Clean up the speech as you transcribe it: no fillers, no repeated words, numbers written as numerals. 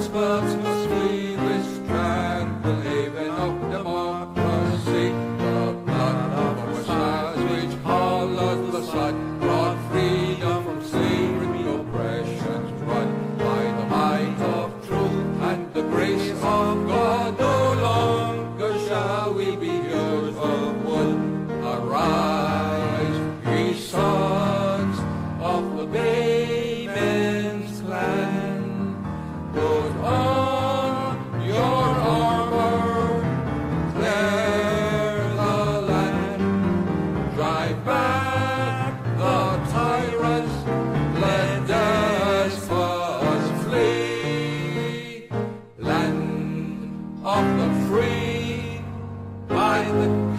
despots must flee this tranquil haven of democracy. The blood of our sires which hollowed the sod brought freedom from slavery, oppression's run by the might of truth and the grace of God. No longer shall we be heroes of wood. Arise, ye sons of the Baymen's clan, put on your armor, clear the land, drive back the tyrants, let despots flee. Land of the free, by the